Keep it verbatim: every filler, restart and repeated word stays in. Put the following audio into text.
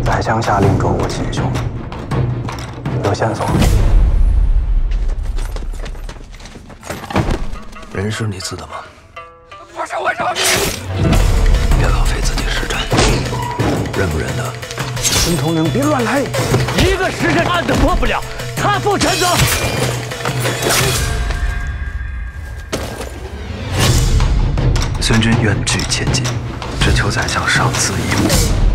宰相下令捉我亲兄，有线索。 人是你刺的吗？ 不是我找你。 别浪费自己时辰，认不认得？ 孙统领别乱来！ 一个时辰案子破不了，他负全责。 孙军远拒千金，只求宰相赏赐一物。